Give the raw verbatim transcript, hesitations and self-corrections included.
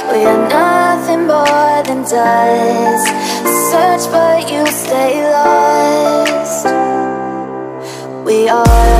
We are nothing more than dust. Search but you stay lost. We are